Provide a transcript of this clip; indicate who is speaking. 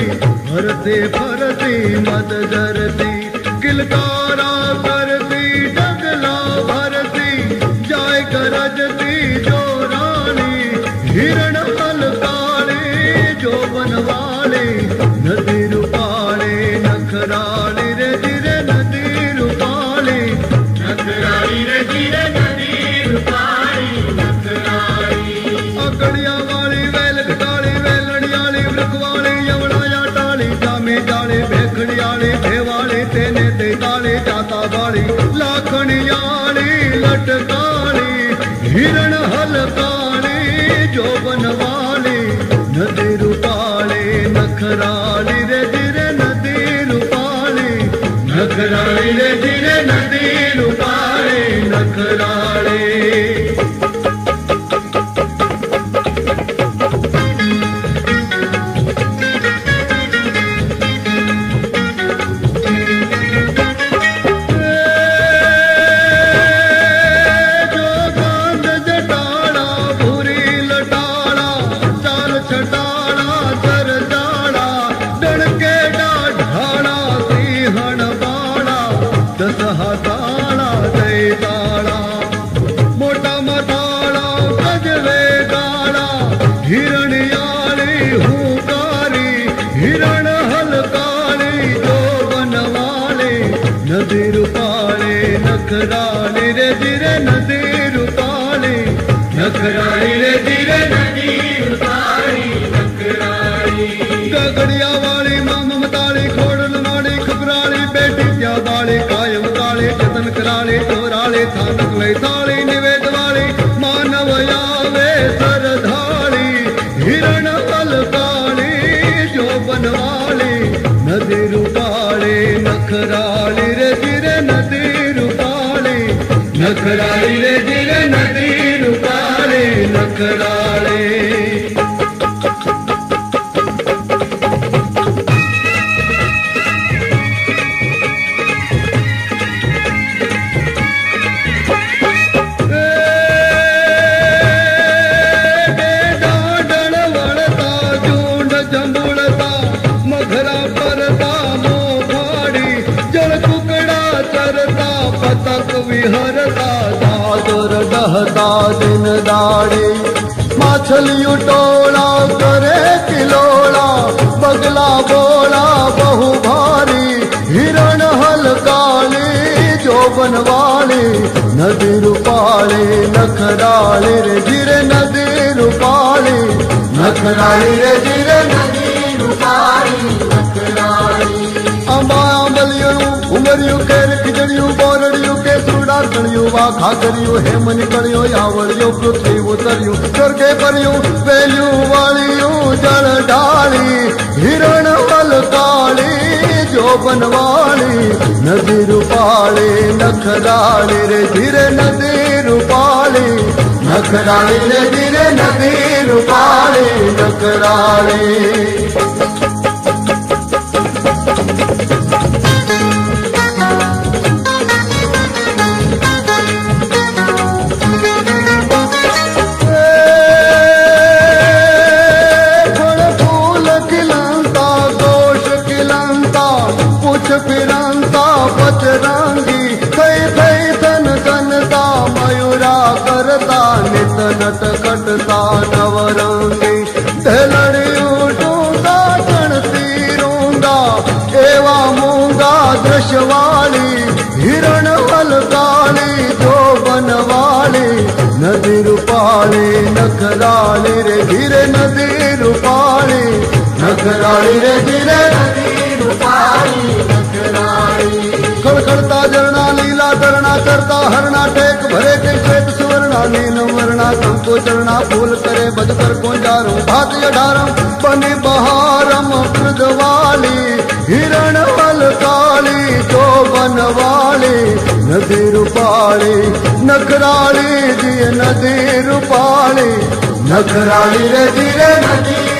Speaker 1: भरती फरती मद धरती किलकारा करती डगला भरती जाय गरजती जो रानी हिरण हलकाले जो बनवाले नदी रूपाले नखराली रे जिरे नदी रूपाले नखराली रे जिरे नदी रूपाली नखराली अकड़िया वाली वेल कटाली वेलड़ियाली वृखवाली यवड़ा या टाली जामे जाले भेखड़ियाली भेवाली तेने ते ताले जाता वाली लाखणियाली लटकाली हिरण हलकाली जो बनवाली नदी रूपाली नखराली रे जिरे नदी रूपाली नखराली रे जिरे नदी रूपाली नखराली नदी रूपाले नखराली रे जिरे नदी रूपाली नखराली रे जिरे नदी रूपाली नखराली गगड़िया वाली ममताली खोड़न वाली खबराली बेटी क्या वाली कायम काली जतन कराली चोराली थानक ले थाली निवेद वाली मानव यावे सरधाली हिरण हलकाली जो बनवाली नदी रूपाली नखराली रे जिरे नदी रूपाली नखराली रे जिरे नदी रूपाली नखराली विहरता दादर डहता दिन दाड़ी माछलियों टोला करे किलोला बगला बोला बहु भारी हिरण हलकाली जो बनवाली नदी रूपाली नखराली रे जिरे नदी रूपाली नखराली रे जिरे नदी रूपाली नखराली अंबा अंबलियों उमरियों केर खिजड़ियों बोरड़ियों के सुड़ा कड़ियों वाखा करियो हेमन करियो यावड़ियों पृथ्वी उतरियो स्वर्गे परियो वेलियों वालियों जल डाली हिरण हलकाली जो बनवाली नदी रूपाली नखराली रे जिरे नदी रूपाली नखराली रे जिरे नदी रूपाली नखराली फिरंता बजरंगी कई कई सन कनता मयूरा करता नित नट कटता नवरंगी ढलड़ी उठूंगा चढ़ती रूंगा एवा मूंगा दृश्यवाली हिरण हलकाली जो बनवाली नदी रूपाली नखराली रे जिरे नदी रूपाली नखराली रे जिरे नदी रूपाली खड़खड़ता झरना लीला धरना करता हरना टेक भरे के श्वेत सुवर्णा नील वर्णा कंको चरना फूल करे बजकर कोंजारो भात अठारम बनी बहारम कृदवाली हिरण हलकाली जो बनवाली नदी रूपाली नखराली जी नदी रूपाली नखराली रे जिरे नदी